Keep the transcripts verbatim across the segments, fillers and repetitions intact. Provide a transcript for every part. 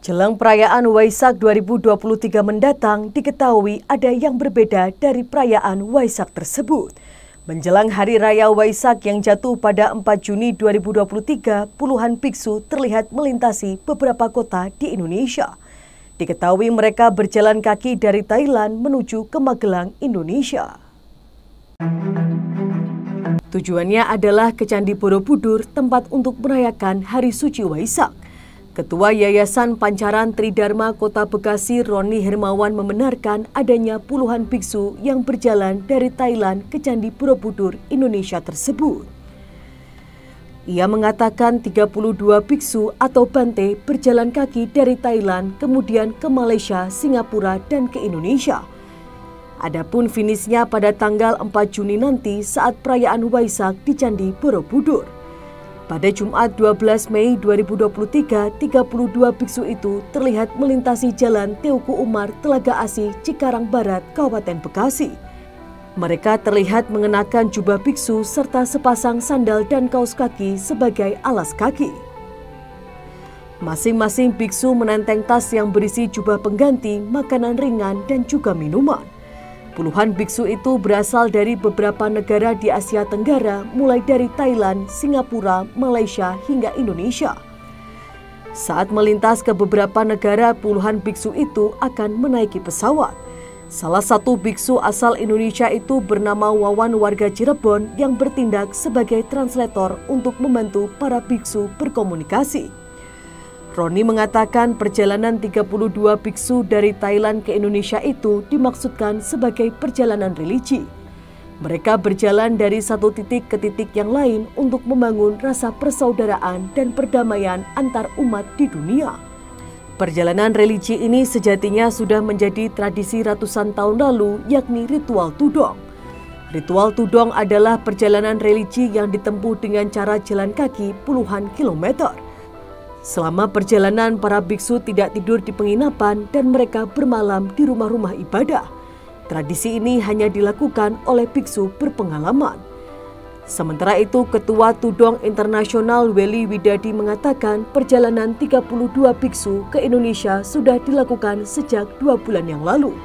Jelang perayaan Waisak dua ribu dua puluh tiga mendatang, diketahui ada yang berbeda dari perayaan Waisak tersebut. Menjelang Hari Raya Waisak yang jatuh pada empat Juni dua ribu dua puluh tiga, puluhan biksu terlihat melintasi beberapa kota di Indonesia. Diketahui mereka berjalan kaki dari Thailand menuju ke Magelang, Indonesia. Tujuannya adalah ke Candi Borobudur, tempat untuk merayakan Hari Suci Waisak. Ketua Yayasan Pancaran Tridharma Kota Bekasi, Roni Hermawan, membenarkan adanya puluhan biksu yang berjalan dari Thailand ke Candi Borobudur, Indonesia tersebut. Ia mengatakan tiga puluh dua biksu atau bante berjalan kaki dari Thailand, kemudian ke Malaysia, Singapura, dan ke Indonesia. Adapun finishnya pada tanggal empat Juni nanti saat perayaan Waisak di Candi Borobudur. Pada Jumat dua belas Mei dua ribu dua puluh tiga, tiga puluh dua biksu itu terlihat melintasi Jalan Teuku Umar, Telaga Asih, Cikarang Barat, Kabupaten Bekasi. Mereka terlihat mengenakan jubah biksu serta sepasang sandal dan kaos kaki sebagai alas kaki. Masing-masing biksu menenteng tas yang berisi jubah pengganti, makanan ringan, dan juga minuman. Puluhan biksu itu berasal dari beberapa negara di Asia Tenggara, mulai dari Thailand, Singapura, Malaysia, hingga Indonesia. Saat melintas ke beberapa negara, puluhan biksu itu akan menaiki pesawat. Salah satu biksu asal Indonesia itu bernama Wawan, warga Cirebon, yang bertindak sebagai translator untuk membantu para biksu berkomunikasi. Roni mengatakan perjalanan tiga puluh dua biksu dari Thailand ke Indonesia itu dimaksudkan sebagai perjalanan religi. Mereka berjalan dari satu titik ke titik yang lain untuk membangun rasa persaudaraan dan perdamaian antar umat di dunia. Perjalanan religi ini sejatinya sudah menjadi tradisi ratusan tahun lalu, yakni ritual tudong. Ritual tudong adalah perjalanan religi yang ditempuh dengan cara jalan kaki puluhan kilometer. Selama perjalanan, para biksu tidak tidur di penginapan dan mereka bermalam di rumah-rumah ibadah. Tradisi ini hanya dilakukan oleh biksu berpengalaman. Sementara itu, Ketua Tudong Internasional Weli Widadi mengatakan perjalanan tiga puluh dua biksu ke Indonesia sudah dilakukan sejak dua bulan yang lalu.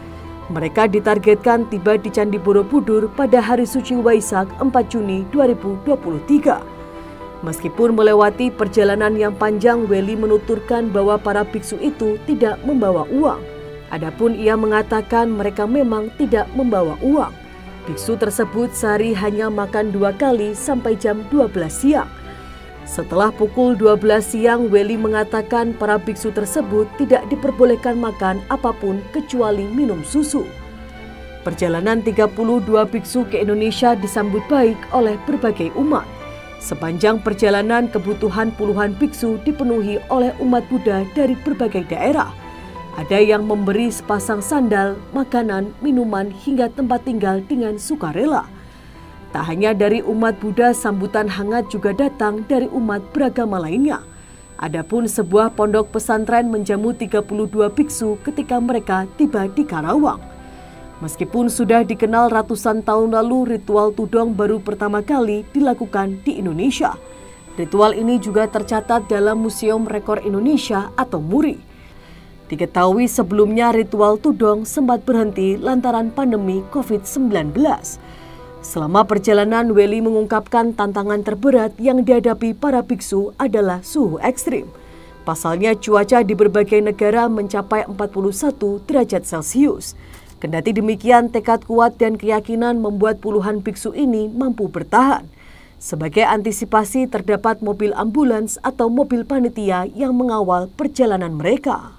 Mereka ditargetkan tiba di Candi Borobudur pada Hari Suci Waisak empat Juni dua ribu dua puluh tiga. Meskipun melewati perjalanan yang panjang, Weli menuturkan bahwa para biksu itu tidak membawa uang. Adapun ia mengatakan mereka memang tidak membawa uang. Biksu tersebut sehari hanya makan dua kali sampai jam dua belas siang. Setelah pukul dua belas siang, Weli mengatakan para biksu tersebut tidak diperbolehkan makan apapun kecuali minum susu. Perjalanan tiga puluh dua biksu ke Indonesia disambut baik oleh berbagai umat. Sepanjang perjalanan, kebutuhan puluhan biksu dipenuhi oleh umat Buddha dari berbagai daerah. Ada yang memberi sepasang sandal, makanan, minuman, hingga tempat tinggal dengan sukarela. Tak hanya dari umat Buddha, sambutan hangat juga datang dari umat beragama lainnya. Adapun sebuah pondok pesantren menjamu tiga puluh dua biksu ketika mereka tiba di Karawang. Meskipun sudah dikenal ratusan tahun lalu, ritual tudong baru pertama kali dilakukan di Indonesia. Ritual ini juga tercatat dalam Museum Rekor Indonesia atau MURI. Diketahui sebelumnya ritual tudong sempat berhenti lantaran pandemi covid sembilan belas. Selama perjalanan, Weli mengungkapkan tantangan terberat yang dihadapi para biksu adalah suhu ekstrim. Pasalnya cuaca di berbagai negara mencapai empat puluh satu derajat Celcius. Kendati demikian, tekad kuat dan keyakinan membuat puluhan biksu ini mampu bertahan. Sebagai antisipasi, terdapat mobil ambulans atau mobil panitia yang mengawal perjalanan mereka.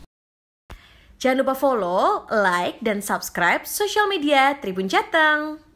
Jangan lupa follow, like, dan subscribe sosial media Tribun Jateng.